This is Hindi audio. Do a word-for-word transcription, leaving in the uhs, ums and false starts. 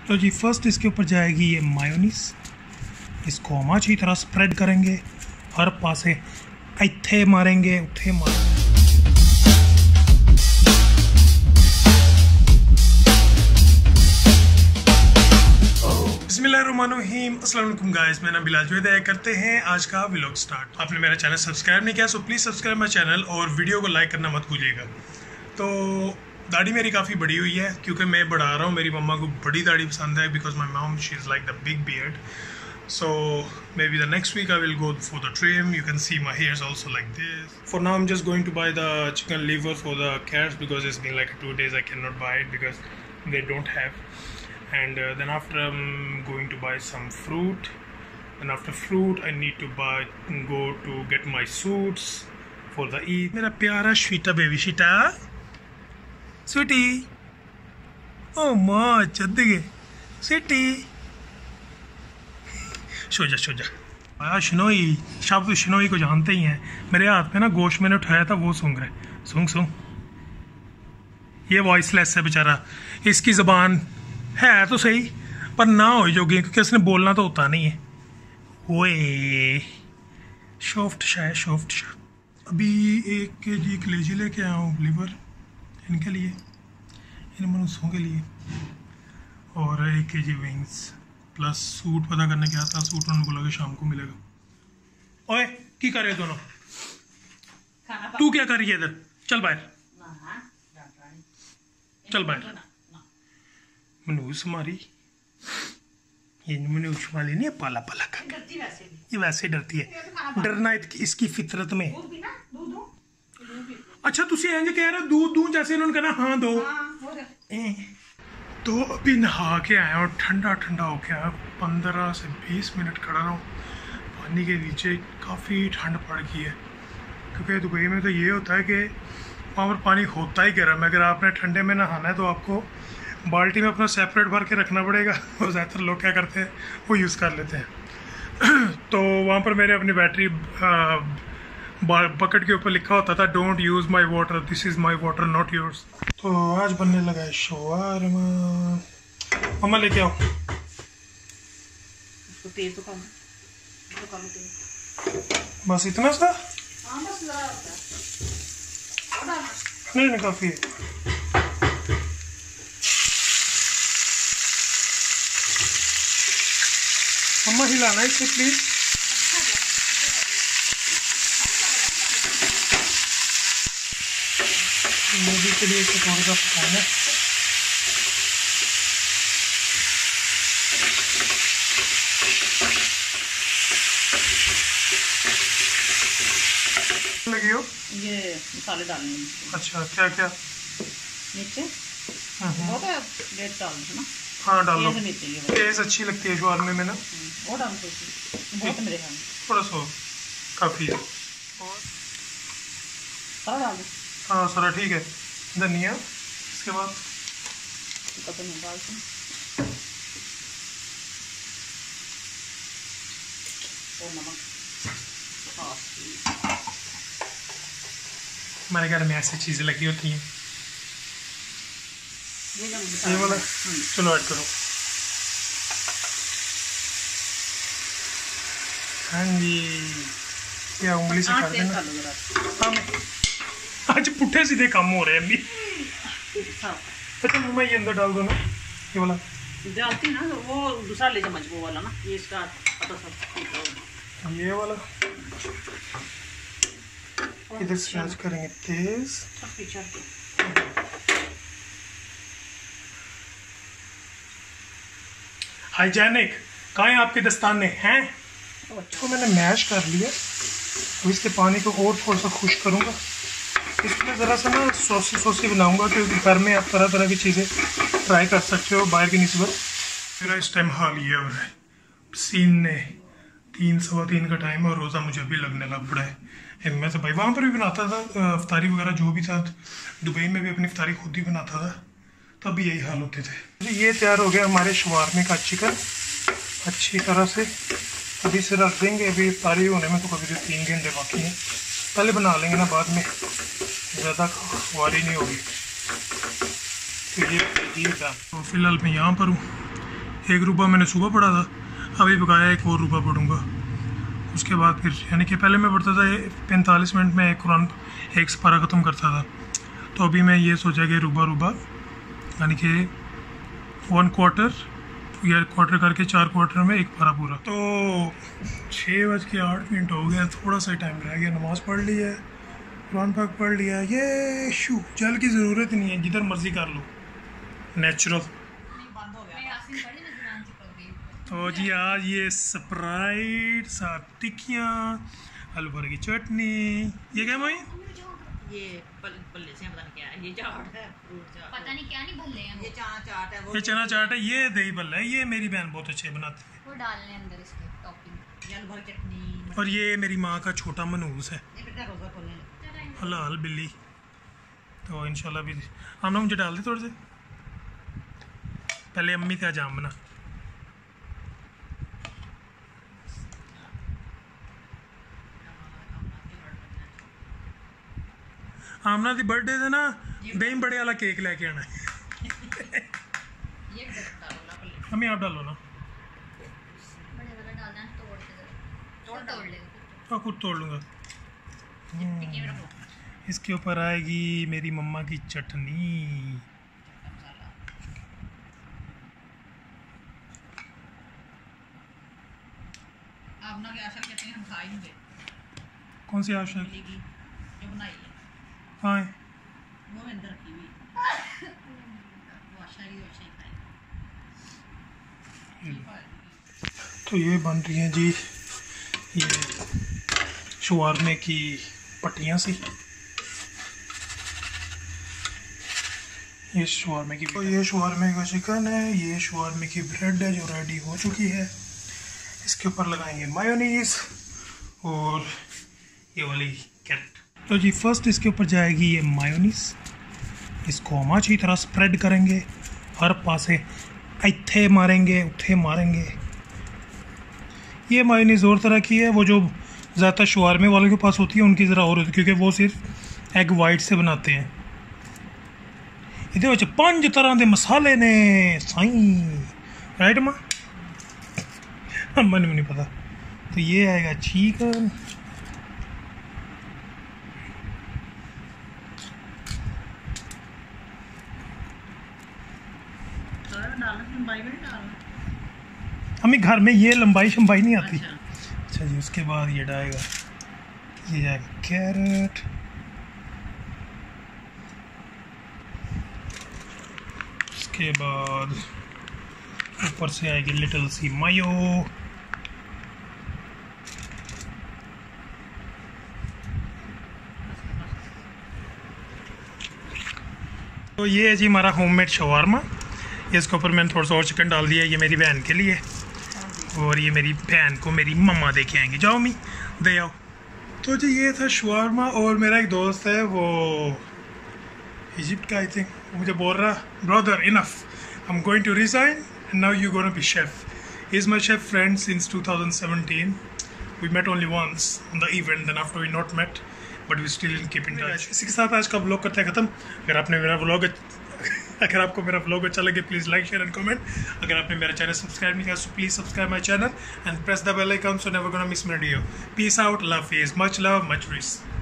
तो जी फर्स्ट इसके ऊपर जाएगी ये मायोनीस। इसको हम अच्छी तरह स्प्रेड करेंगे, हर पासे इत्थे मारेंगे उत्थे मारेंगे। बिस्मिल्लाहिर्रहमानिर्रहीम, अस्सलाम वालेकुम गाइस, मैं नाम बिलाल जो करते हैं आज का व्लॉग स्टार्ट। आपने मेरा चैनल सब्सक्राइब नहीं किया so please subscribe my channel और वीडियो को लाइक करना मत भूलिएगा। तो दाढ़ी मेरी काफ़ी बड़ी हुई है क्योंकि मैं बढ़ा रहा हूँ। मेरी मम्मा को बड़ी दाढ़ी पसंद है because my mom she is like the big beard. So maybe the next week I will go for the trim. You can see my hairs also like this. For now I'm just going to buy the chicken liver for the cats because it's been like two days I cannot buy it because they don't have. And uh, then after I'm going to buy some fruit. And after fruit I need to buy go to get my suits for the Eid. मेरा प्यारा Shweta baby Shweta, sweetie. Oh माँ चद्दे sweetie. शोजा शोजा आया शनोई। शब्द शनोई को जानते ही हैं। मेरे हाथ में ना गोश्त मैंने उठाया था वो सूंघ रहा है। सूंघ सूंघ। ये वॉइसलेस है बेचारा, इसकी ज़बान है तो सही पर ना हो जोगी क्योंकि उसने बोलना तो होता नहीं है। ओए सॉफ्ट शाह सॉफ्ट शाह। अभी एक के जी कलेजी लेके आया हूँ लिवर इनके लिए, इन मनुष्यों के लिए, और एक के जी विंग्स प्लस सूट पता करने गया था। सूट उन्होंने बोला कि शाम को मिलेगा। ओए की कर रहे दोनों? तू क्या कर रही है इधर? चल बाहर, चल बाहर। मनूस मारी ये मनूस वाली नहीं है, पाला पाला का ये वैसे डरती है। डरना इसकी फितरत में। अच्छा तुसी इंज कह रहे दूध दूध जैसे इन्होंने कहना हाँ दो। तो अभी नहा के आया और ठंडा ठंडा हो गया। पंद्रह से बीस मिनट खड़ा रहा हूँ पानी के नीचे। काफ़ी ठंड पड़ गई है क्योंकि दुबई में तो ये होता है कि वहाँ पर पानी होता ही गर्म है। अगर आपने ठंडे में नहाना है तो आपको बाल्टी में अपना सेपरेट भर के रखना पड़ेगा और ज़्यादातर लोग क्या करते हैं वो यूज़ कर लेते हैं। तो वहाँ पर मैंने अपनी बैटरी बकेट के ऊपर लिखा होता था don't use my water, this is my water not yours. तो आज बनने लगा है शवारमा। मम्मा लेके आओ। तेज तो कम, तो कम तेज। बस इतना सा? हाँ बस ज़रा होता है। नहीं नहीं काफ़ी है। मम्मा हिलाना इसे प्लीज। मूवी के लिए इसे थोड़ा सा पकाना है। लगी हो? ये मसाले डालने हैं। अच्छा क्या क्या? नीचे वो तो रेड डाल दो ना। हाँ डाल दो। नीचे तेज अच्छी लगती है शवारमे में ना। वो डाल दो, बहुत मेरे ख्याल में थोड़ा सा काफ़ी है। और सारा डाल दो। हाँ सारा ठीक है। धनिया इसके बाद पता नहीं डाल दो। और नमक। हमारे घर में ऐसी चीज़ें लगी होती हैं। ये वाला चलो ऐड करो। हाँ जी क्या उंगली से कर देना। आज पुट्ठे सीधे काम हो रहे हैं अभी। अच्छा मम्मा ये अंदर डाल दो ना, ये वाला डालती ना तो वो दूसरा ले चम्मच वो वाला ना, ये इसका पता सब। ये वाला इधर से आज करेंगे तेज। हाइजेनिक कहाँ है आपके दस्ताने हैं? तो मैंने मैश कर लिया। तो इसके पानी को और थोड़ा सा खुश करूँगा। इसमें ज़रा सा ना सॉसी सॉसी बनाऊँगा क्योंकि घर में आप तरह तरह की चीज़ें ट्राई कर सकते हो बाहर की निस्बत। मेरा इस टाइम हाल ये हो रहा है, पसीने तीन सवा तीन का टाइम है और रोज़ा मुझे अभी लगने लग पड़ा है। मैं तो भाई वहाँ पर भी बनाता था इफ्तारी वगैरह जो भी था। दुबई में भी अपनी इफ्तारी खुद ही बनाता था, तब भी यही हाल होते थे। ये तैयार हो गया हमारे शवारमे का चिकन अच्छी तरह से। अभी से रख देंगे, अभी इफ्तारी होने में तो कभी भी तीन घंटे बाकी हैं। पहले बना लेंगे ना, बाद में ज़्यादा खुआरी नहीं होगी। तो ये तो फिलहाल मैं यहाँ पर हूँ। एक रुपया मैंने सुबह पढ़ा था, अभी बकाया एक और रुपया पढ़ूँगा। उसके बाद फिर यानी कि पहले मैं पढ़ता था पैंतालीस मिनट में एक कुरान एक सपारा ख़त्म करता था, तो अभी मैं ये सोचा कि रुबा रुबा यानी कि वन क्वार्टर या क्वार्टर करके चार क्वार्टर में एक पारा पूरा। तो छः बज के आठ मिनट हो गया, थोड़ा सा टाइम रह गया। नमाज़ पढ़ ली है, कुरान पाक पढ़ लिया। ये शू जल की ज़रूरत नहीं है, जिधर मर्ज़ी कर लो, नेचुरल। तो जी आज ये स्प्राइट, साथ टिक्कियाँ, आलू भर की चटनी। ये क्या मोई? ये बल्ले से पता नहीं क्या है, ये चाट है, फ्रूट चाट पता नहीं क्या नहीं भल्ले हैं, ये चना चाट है, वो ये चना चाट है, ये दही भल्ला है। ये मेरी बहन बहुत अच्छे बनाती है, वो डालने अंदर इसके टॉपिंग। ये आलू भर की चटनी। और ये मेरी माँ का छोटा मनूस है, ये बेटा रोजा खोलने लगा। हलाल बिल्ली। तो इंशाल्लाह भी हम मुझे डाल दे थोड़े से, पहले अम्मी का जाम बना। आमना दी बर्थडे थे ना, दही बड़े वाला केक लेके आना है। ये बेटा डालो पल्ले, हमें आप डालो ना, बड़े वाला डालना है, तोड़ के जरा तोड़ तोड़ ले। हाँ खुद तोड़ लूँगा। टिक्की में रखो इसके ऊपर आएगी मेरी मम्मा की चटनी। मसाला। आप ना क्या आशा कहते हैं, हम खा ही नहीं गए। कौन सी आशा? की जो बनाई है हाँ वो अंदर रखी हुई, वो आशा की अच्छा ही खाए। तो ये बन रही हैं जी ये शवारमे की पट्टियाँ सी। ये शवारमे की, तो ये शवारमे का चिकन है, ये शवारमे की ब्रेड है जो रेडी हो चुकी है। इसके ऊपर लगाएंगे मायोनीज और ये वाली कैरेट। तो जी फर्स्ट इसके ऊपर जाएगी ये मायोनीज, इसको हम अच्छी तरह स्प्रेड करेंगे, हर पासे इत्थे मारेंगे उठे मारेंगे। ये मायोनीज और तरह की है, वो जो ज़्यादातर शवारमे वालों के पास होती है उनकी ज़रा और होती है, क्योंकि वो सिर्फ एग वाइट से बनाते हैं। ये पांच तरह के मसाले ने साई, राइट माँ? मन में नहीं पता। तो ये आएगा चिकन, हमें घर में ये लंबाई शंबाई नहीं आती। अच्छा। अच्छा जी, उसके बाद ये डालेगा, ये जाएगा कैरेट, उसके बाद ऊपर से आएगी लिटिल सी मायो, तो ये है जी हमारा होममेड शवारमा। इसके ऊपर मैंने थोड़ा सा और चिकन डाल दिया, ये मेरी बहन के लिए, और ये मेरी बहन को मेरी मम्मा दे के आएंगे। जाओ मी दे आओ। तो जी ये था शवारमा। और मेरा एक दोस्त है वो इजिप्ट का, आई थिंक, वो मुझे बोल रहा, brother enough, I am going to resign and now you gonna be chef. He is my chef friend since two thousand seventeen. We met only once on the event, then after we not met but we still in keep in touch. इसी के साथ आज का व्लॉग करते हैं ख़त्म। अगर आपने मेरा व्लॉग अगर आपको मेरा व्लॉग अच्छा लगे please like share and comment. अगर आपने मेरा चैनल सब्सक्राइब नहीं किया so please subscribe my channel and press the bell icon so never gonna miss my video. Peace out, love is much love, much piece.